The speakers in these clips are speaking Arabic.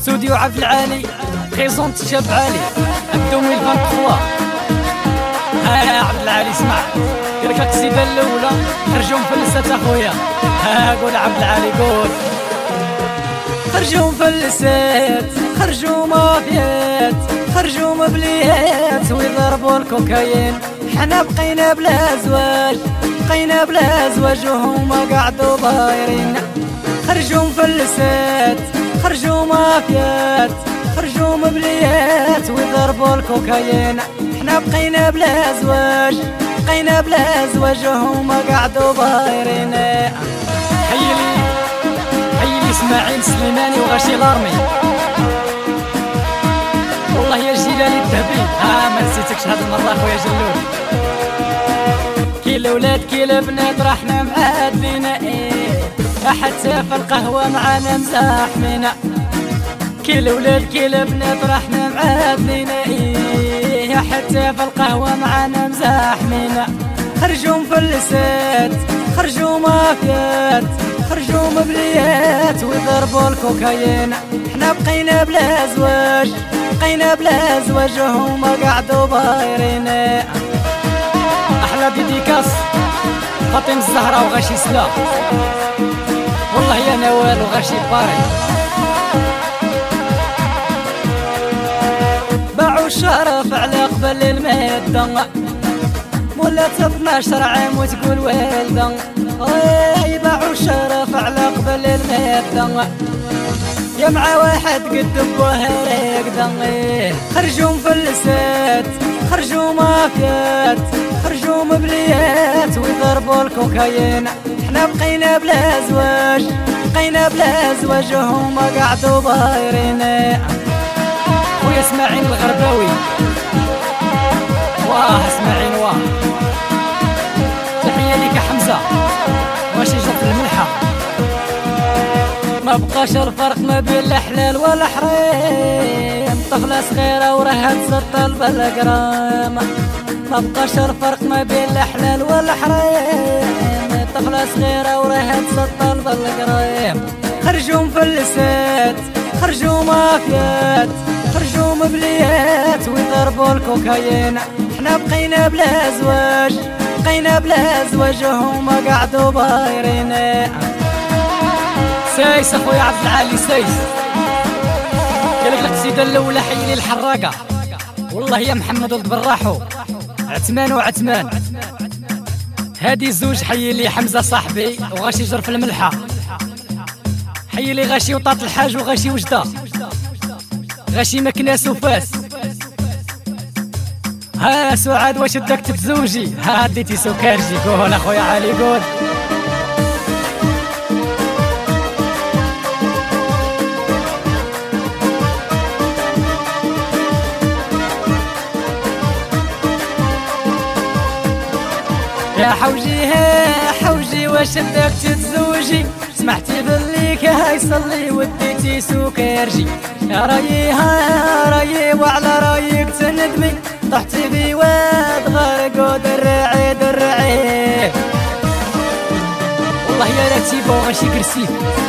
استوديو عبد العالي بريزونت شاب عالي الدومي الفان كخوا. ها يا عبد العالي اسمع، قالك القصيدة الأولى خرجوا مفلسات أخويا. ها قول عبد العالي قول. خرجوا مفلسات، خرجوا مافيات، خرجوا مبليات ويضربوا الكوكايين. حنا بقينا بلا زواج، بقينا بلا زواج وهما قعدوا بايرين. خرجوا مفلسات، خرجوا مافيات، خرجوا مبليات ويضربوا الكوكايين. حنا بقينا بلا زواج، بقينا بلا زواج وهما قعدوا بايرين. حيلي اسماعيل سليماني وغاشي لارمي. والله يا جلالي الذهبي ما نسيتكش هاد المرة خويا جلول. كي الاولاد كي البنات رحنا معادلين حتى في القهوة معانا مزاحمين. كي الاولاد كي البنات رحنا معادلين حتى في القهوة معانا مزاحمين. خرجوا مفلسات، خرجوا مافيات، خرجوا مبليات ويضربوا الكوكايين. حنا بقينا بلا زواج، بقينا بلا زواج وهما قعدوا بايرين. احلى ديديكاس فاطمة الزهراء وغاشي سلا. والله يا نوال وغاشي باري. باعوا الشرف على قبل المادة، مولا 12 عام وتقول والدة. باعوا الشرف على قبل المادة، يا مع واحد قد بوها راكدة. خرجوا مفلسات، خرجوا مافيات، خرجوا مبليات ويضربوا الكوكايين. حنا بقينا بلا زواج، بقينا بلا زواج وهما قعدوا بايرين. خويا اسماعيل الغرباوي، واه اسماعيل واه. تحية ليك حمزة ماشي جرف الملحة. ما بقاش الفرق ما بين الحلال والحرام، طفلة صغيرة وراها تسطل بالقرام. ما بقاش الفرق ما بين الحلال والحرام، طفلة صغيرة وراها تسطل بالقرام. خرجوا مفلسات، خرجوا مافيات، خرجوا مبليات ويضربوا الكوكايين. حنا بقينا بلا زواج، بقينا بلا زواج وهما قعدوا بايرين. سايس اخويا عبد العالي سايس، قالك القصيدة الأولى حيلي الحراقة. والله يا محمد ولد براحو عثمان وعثمان. هادي زوج حيلي حمزة صاحبي وغاشي جرف الملحة. حيلي غاشي وطاط الحاج وغاشي وجدة، غاشي مكناس وفاس. ها سعاد واش بدك تتزوجي؟ ها ديتي سكرجي. قول اخويا علي قول. يا حوجي ها حوجي واش بدك تتزوجي؟ سمعتي باللي كيصلي وديتي سكرجي. يا رايي ها رايي وعلى رايك تندمي، طحتي في واد غرق ودرعي درعي. والله يا رتيبة وغاشي كرسيف.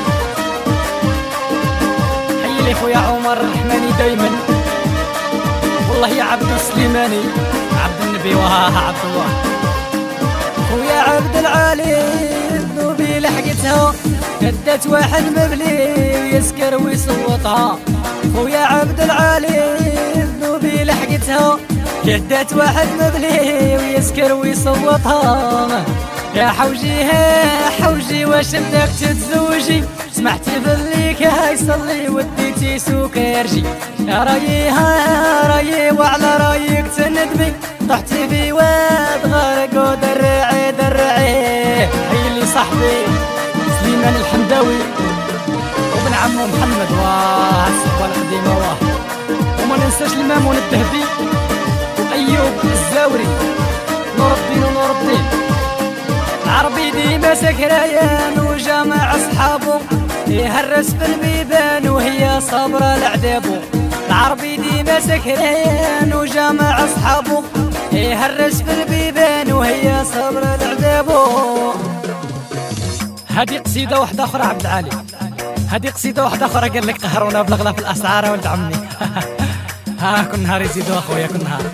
حي لي خويا عمر الرحماني دايما. والله يا عبد السليماني عبد النبي وها عبد الله. خويا عبد العالي ذنوبي لحقتها، هدت واحد مبلي ويسكر ويصوتها. خويا عبد العالي ذنوبي لحقتها، هدت واحد مبلي ويسكر ويصوتها. يا حوجي ها حوجي واش بدك تتزوجي؟ سمعتي باللي كيصلي وديتي سكرجي. يا رايي ها رايي وعلى رايك تندمي، طحتي في واد غرق ودرعي درعي. حيلي صاحبي سليمان الحمداوي وابن عمو محمد واه الصحبة القديمة واه. وما ننساش المامون الذهبي وأيوب الزاوري، نور الدين ونور الدين. العربي ديما سكريان وجامع أصحابه، يهرس في البيبان وهي صبرة لعذابه. العربي ديما سكريان وجامع أصحابه، يهرس في البيبان وهي صبرة لعذابه. هذه قصيدة واحدة أخرى عبد العالي. هذه قصيدة واحدة أخرى قال لك قهرونا بالغلا في الأسعار ولد عمي. ها كل نهار يزيدوا أخويا كل نهار.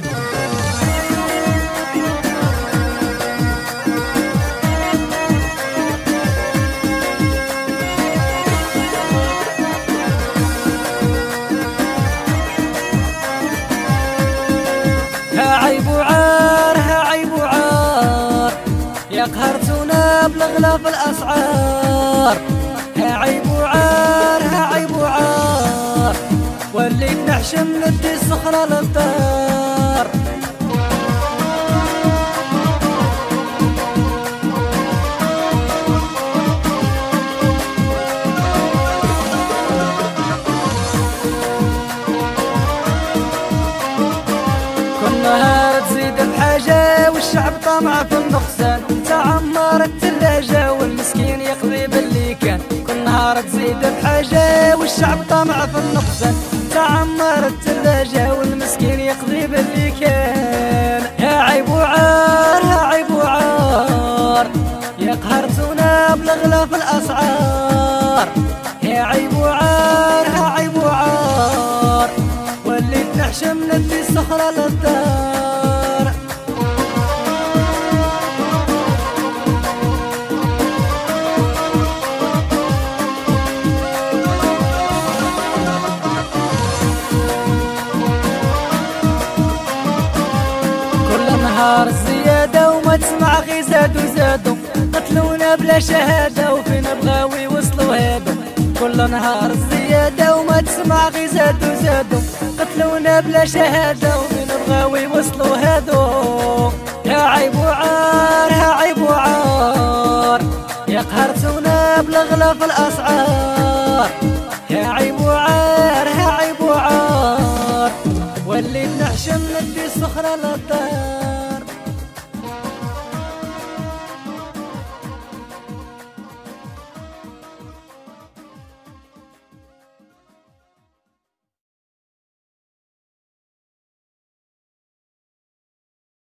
ها عيب وعار ها عيب وعار يا قهرتونا بالغلا في الأسعار. ها عيب وعار ها عيب وعار وليت نحشم ندي الصخرة للدار. كل نهار تزيد بحاجة والشعب طمع في النقصان. تعمر الثلاجة والمسكين يقضي باللي كان. كل نهار تزيد بحاجة والشعب طمع في النقصان. تعمر الثلاجة والمسكين يقضي باللي كان. يا عيب وعار يا عيب وعار يا قهرتونا بالغلا في الأسعار. يا عيب وعار يا عيب وعار وليت نحشم ندي الصخرة للدار. نهار الزيادة وما تسمع غي زادو زادو. قتلونا بلا شهادة وفين بغاو يوصلوا هادو. كل نهار الزيادة وما تسمع غي زادو زادو. قتلونا بلا شهادة وفين بغاو يوصلوا هادو. يا عيب وعار يا عيب وعار يا قهرتونا بالغلا في الأسعار. يا عيب وعار يا عيب وعار وليت نحشم ندي الصخرة للدار.